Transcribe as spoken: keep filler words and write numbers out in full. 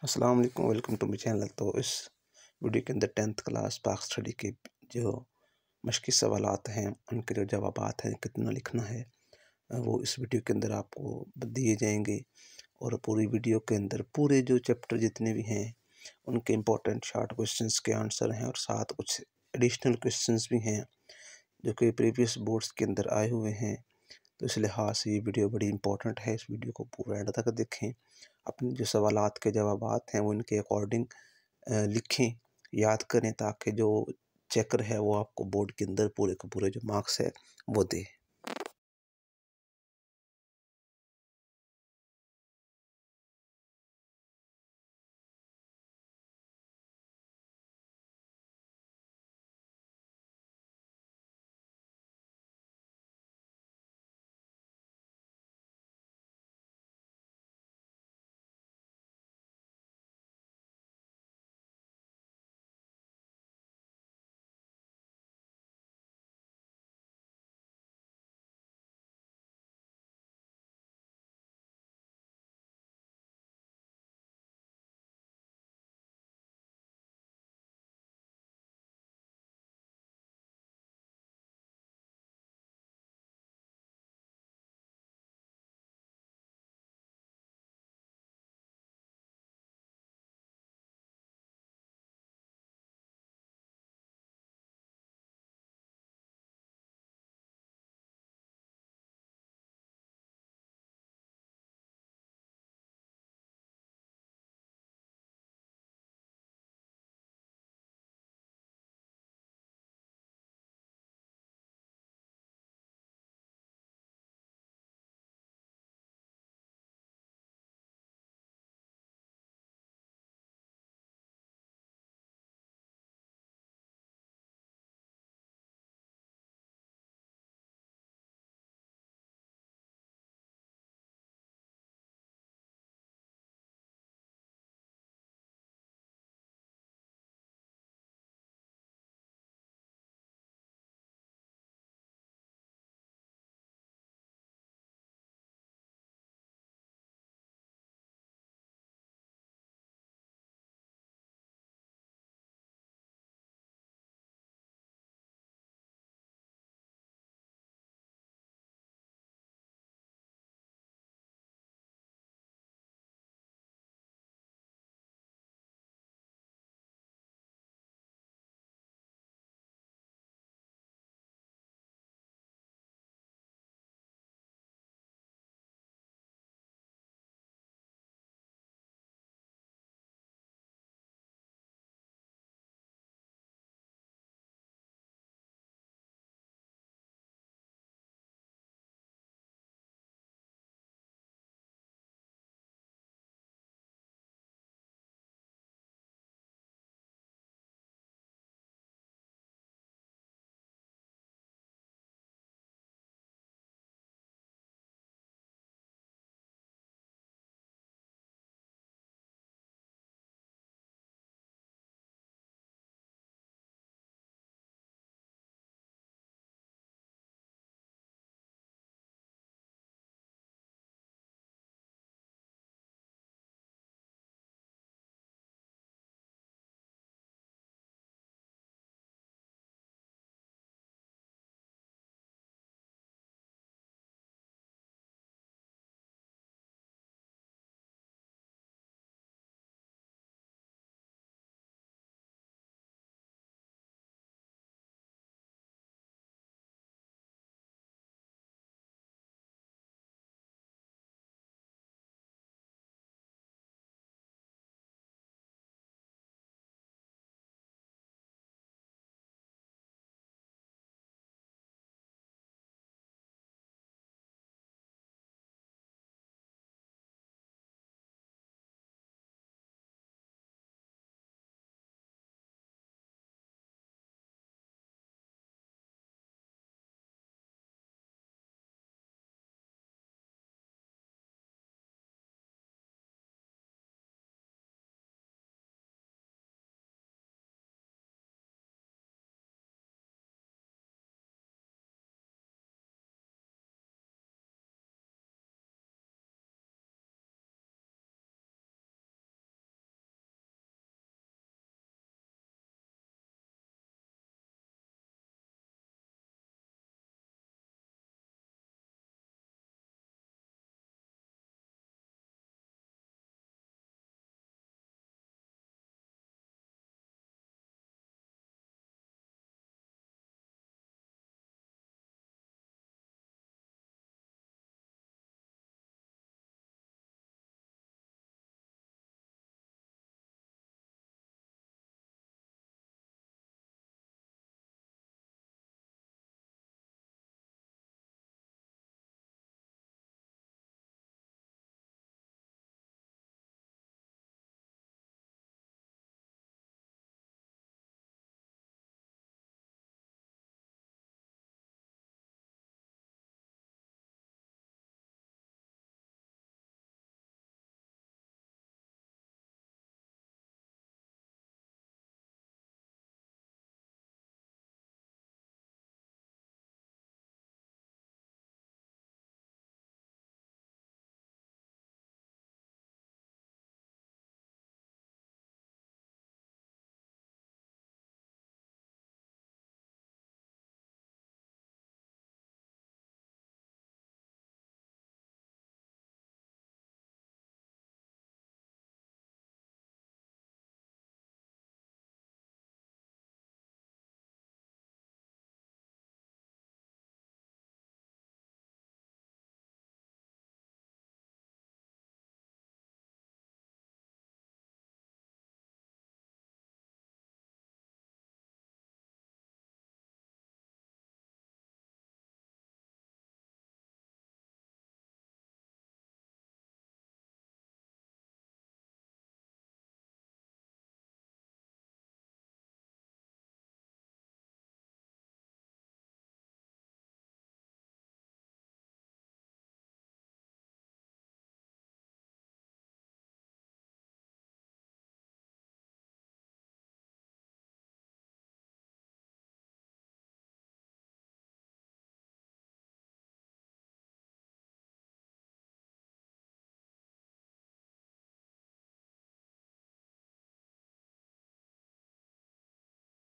السلام علیکم، welcome to my channel. تو اس ویڈیو کے اندر ٹینتھ کلاس پاک اسٹڈی کے جو مشقی سوالات ہیں ان کے جو جوابات ہیں کتنا لکھنا ہے وہ اس ویڈیو کے اندر آپ کو دیے جائیں گے، اور پوری ویڈیو کے اندر پورے جو چیپٹر جتنے بھی ہیں ان کے امپورٹنٹ شارٹ کویسچنس کے آنسر ہیں، اور ساتھ کچھ ایڈیشنل کویسچنس بھی ہیں جو کہ پریویس بورڈز کے اندر آئے ہوئے ہیں۔ تو اس لحاظ سے یہ ویڈیو بڑی امپورٹنٹ ہے، اس ویڈیو کو پورا اینڈ تک دیکھیں، اپنے جو سوالات کے جوابات ہیں وہ ان کے اکارڈنگ لکھیں، یاد کریں، تاکہ جو چیکر ہے وہ آپ کو بورڈ کے اندر پورے کے پورے جو مارکس ہے وہ دے۔